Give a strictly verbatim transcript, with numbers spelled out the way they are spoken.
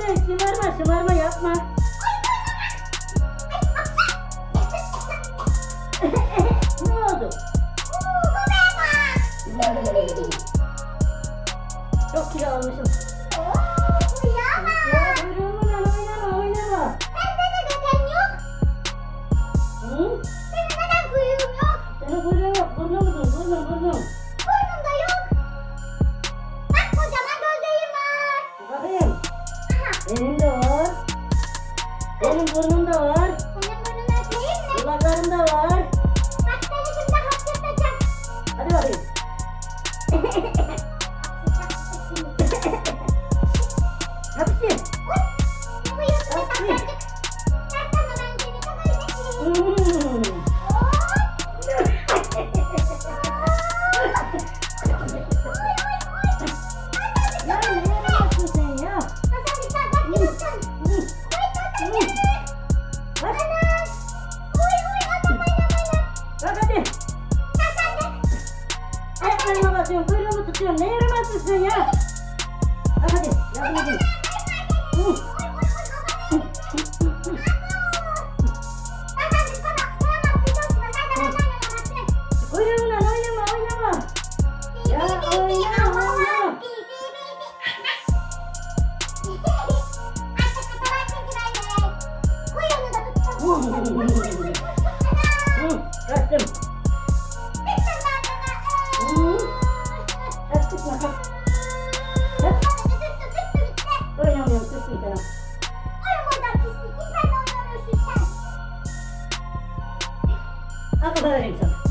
sen şımarma şımarma yapma. Ne oldu? Çok kilo almışım. Ya kuyruğumla oynama oynama. Hı? Senin kuyruğun yok. Burnum burnum burnum burnum. Bakayım. Benim de var. Benim burnum da var. Kulaklarım da var. Hadi bakayım. Hapsi. Hapsi. Hmm. Ya ne yapıyorsun sen ya? Bak hadi. Ayaklarıma basıyorum, kuyruğumu tutuyorum. Ne yaramazsın sen ya? Bak hadi, yardım edin. Kuyruğumla oynama, oynama. Ya oynama, oynama. Hı, kaçtım. Hı. Kaç tutma, kaç. Kaç. Oynamıyorum, tuttum sana. Akıl vereyim sana.